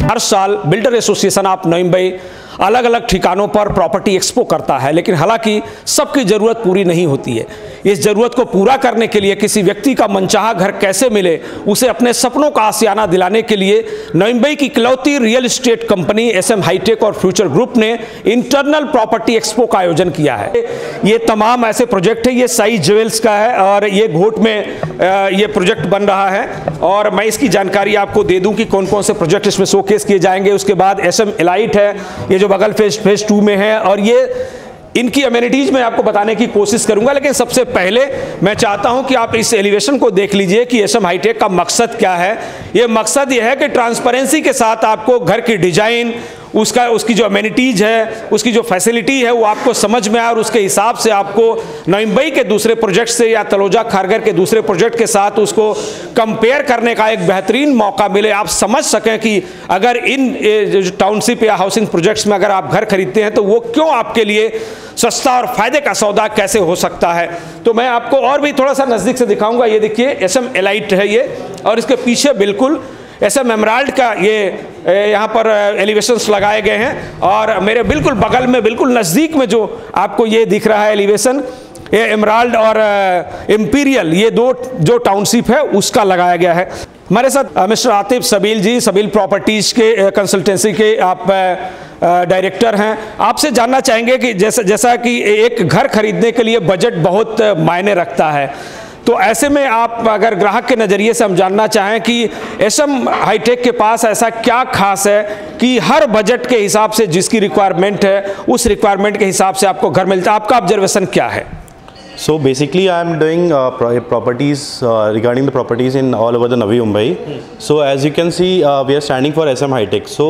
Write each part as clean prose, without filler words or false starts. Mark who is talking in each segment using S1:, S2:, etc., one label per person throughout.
S1: हर साल builder association of Navi Mumbai अलग अलग ठिकानों पर प्रॉपर्टी एक्सपो करता है, लेकिन हालांकि सबकी ज़रूरत पूरी नहीं होती है। इस ज़रूरत को पूरा करने के लिए किसी व्यक्ति का मनचाहा घर कैसे मिले, उसे अपने सपनों का आशियाना दिलाने के लिए नवी मुंबई की इकलौती real estate company SM hitech और फ्यूचर ग्रुप ने इंटरनल प्रॉपर्टी एक्सपो का आयोजन किया है। ये तमाम ऐसे प्रोजेक्ट है, ये साई ज्वेल्स का है और ये घोट में ये प्रोजेक्ट बन रहा है और मैं इसकी जानकारी आपको दे दूं कि कौन कौन से प्रोजेक्ट इसमें शोकेस किए जाएंगे। उसके बाद एसएम एलाइट है, ये जो बगल फेज 2 में है, और ये इनकी अमेनिटीज में आपको बताने की कोशिश करूंगा। लेकिन सबसे पहले मैं चाहता हूं कि आप इस एलिवेशन को देख लीजिए कि एसएम हाईटेक का मकसद क्या है। ये मकसद ये है कि ट्रांसपेरेंसी के साथ आपको घर की डिजाइन, उसकी जो अमेनिटीज है, उसकी जो फैसिलिटी है वो आपको समझ में आए और उसके हिसाब से आपको नवी मुंबई के दूसरे प्रोजेक्ट से या तलोजा खारघर के दूसरे प्रोजेक्ट के साथ उसको कंपेयर करने का एक बेहतरीन मौका मिले। आप समझ सकें कि अगर इन टाउनशिप या हाउसिंग प्रोजेक्ट्स में अगर आप घर खरीदते हैं तो वो क्यों आपके लिए सस्ता और फायदे का सौदा कैसे हो सकता है। तो मैं आपको और भी थोड़ा सा नज़दीक से दिखाऊंगा। ये देखिए एसएम एलाइट है ये, और इसके पीछे बिल्कुल एसएम एमराल्ड का ये यहाँ पर एलिवेशंस लगाए गए हैं और मेरे बिल्कुल बगल में बिल्कुल नज़दीक में जो आपको ये दिख रहा है एलिवेशन, ये एमराल्ड और इंपीरियल, ये दो जो टाउनशिप है उसका लगाया गया है। हमारे साथ मिस्टर आतिफ सबील जी, सबील प्रॉपर्टीज़ के कंसल्टेंसी के आप डायरेक्टर हैं। आपसे जानना चाहेंगे कि जैसा कि एक घर खरीदने के लिए बजट बहुत मायने रखता है, तो ऐसे में आप अगर ग्राहक के नज़रिए से हम जानना चाहें कि एसएम हाईटेक के पास ऐसा क्या खास है कि हर बजट के हिसाब से जिसकी रिक्वायरमेंट है उस रिक्वायरमेंट के हिसाब से आपको घर मिलता है, आपका ऑब्जर्वेशन क्या है?
S2: So basically I am doing properties regarding the properties in all over the Navi Mumbai. So as you can see we are standing for SM High-Tech. So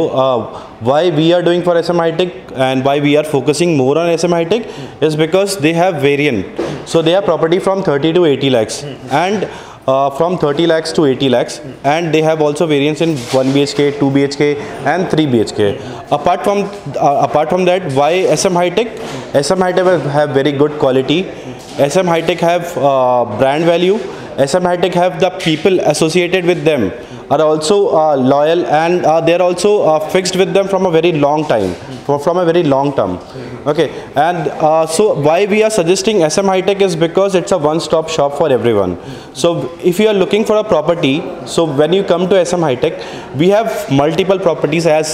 S2: why we are doing for SM High-Tech and why we are focusing more on SM High-Tech is because they have variant. So they have property from 30 to 80 lakhs and from 30 lakhs to 80 lakhs, and they have also variants in 1 BHK, 2 BHK and 3 BHK. Apart from that, why SM High-Tech? SM High-Tech have very good quality. SM High-Tech have brand value. SM High-Tech have the people associated with them are also loyal, and they are also fixed with them from a very long time, from a very long term. Okay, and so why we are suggesting SM High-Tech is because it's a one-stop shop for everyone. So if you are looking for a property, so when you come to SM High-Tech, we have multiple properties as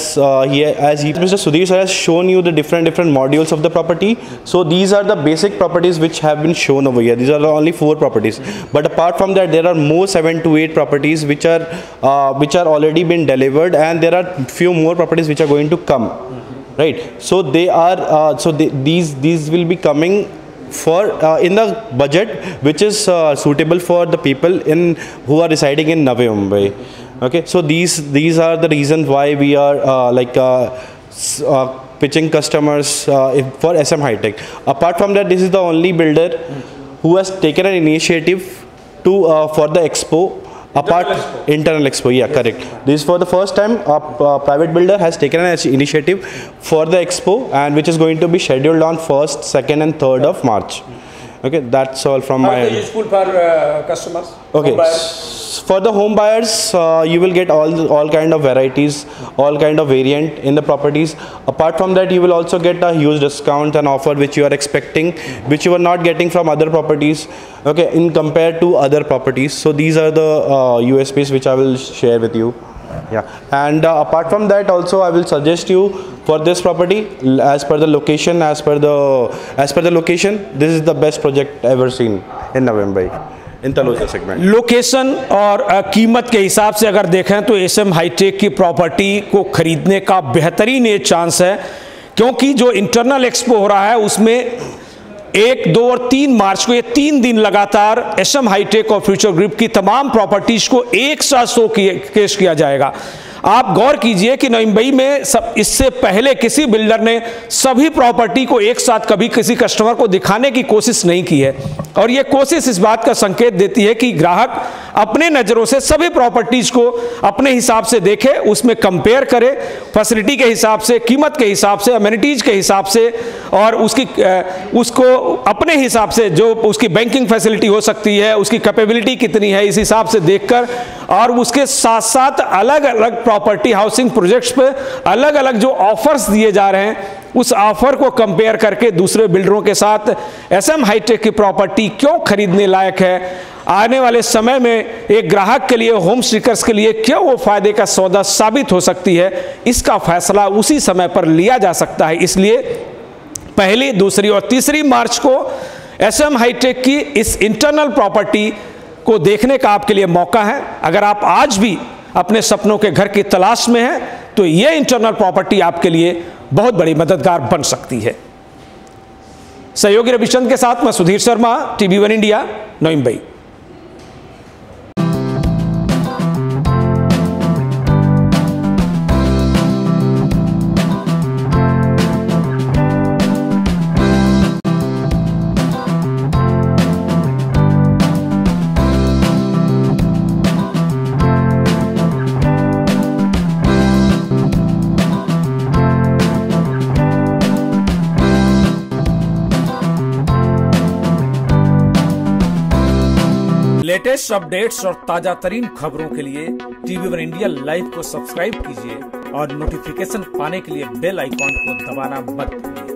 S2: Mr. Sudhir sir has shown you the different modules of the property. So these are the basic properties which have been shown over here. These are only 4 properties, but apart from that there are more 7 to 8 properties which are already been delivered, and there are few more properties which are going to come, right? So they are these will be coming for in the budget which is suitable for the people who are residing in Navi Mumbai. Okay, so these are the reasons why we are pitching customers for SM High-Tech. Apart from that, this is the only builder who has taken an initiative to for the expo. Internal expo, yeah, correct. This is for the first time a private builder has taken an initiative for the expo, and which is going to be scheduled on 1st, 2nd and 3rd of March. Okay, that's all from my end.
S1: Useful for customers?
S2: Okay, for the home buyers, you will get all kind of varieties, all kind of variant in the properties. Apart from that, you will also get a huge discount and offer which you are expecting, which you are not getting from other properties. Okay, in compared to other properties. So these are the USPs which I will share with you. Yeah, and apart from that also I will suggest you for this property, as per the location, as per the location, this is the best project ever seen in Navi Mumbai in Taloja segment.
S1: Location और कीमत के हिसाब से अगर देखें तो SM hi tech की property को खरीदने का बेहतरीन ये चांस है, क्योंकि जो इंटरनल एक्सपो हो रहा है उसमें 1, 2 और 3 मार्च को ये 3 दिन लगातार एसएम हाईटेक और फ्यूचर ग्रुप की तमाम प्रॉपर्टीज को एक साथ शोकेस किया जाएगा। आप गौर कीजिए कि नवी मुंबई में इससे पहले किसी बिल्डर ने सभी प्रॉपर्टी को एक साथ कभी किसी कस्टमर को दिखाने की कोशिश नहीं की है, और ये कोशिश इस बात का संकेत देती है कि ग्राहक अपने नज़रों से सभी प्रॉपर्टीज को अपने हिसाब से देखे, उसमें कंपेयर करे, फैसिलिटी के हिसाब से, कीमत के हिसाब से, अमेनिटीज के हिसाब से, और उसको अपने हिसाब से जो उसकी बैंकिंग फैसिलिटी हो सकती है, उसकी कैपेबिलिटी कितनी है, इस हिसाब से देखकर, और उसके साथ साथ अलग अलग प्रॉपर्टी हाउसिंग प्रोजेक्ट्स पे अलग अलग जो ऑफर्स दिए जा रहे हैं, उस ऑफर को कंपेयर करके दूसरे बिल्डरों के साथ एसएम हाईटेक की प्रॉपर्टी क्यों खरीदने लायक है, आने वाले समय में एक ग्राहक के लिए, होम सीकर्स के लिए क्यों वो फायदे का सौदा साबित हो सकती है, इसका फैसला उसी समय पर लिया जा सकता है। इसलिए पहली, दूसरी और तीसरी मार्च को एसएम हाईटेक की इस इंटरनल प्रॉपर्टी को देखने का आपके लिए मौका है। अगर आप आज भी अपने सपनों के घर की तलाश में हैं तो ये इंटरनल प्रॉपर्टी आपके लिए बहुत बड़ी मददगार बन सकती है। सहयोगी रविचंद के साथ मैं सुधीर शर्मा, TV1 इंडिया, नई मुंबई। लेटेस्ट अपडेट्स और ताजा तरीन खबरों के लिए TV1 इंडिया लाइव को सब्सक्राइब कीजिए और नोटिफिकेशन पाने के लिए बेल आइकॉन को दबाना मत भूलिए।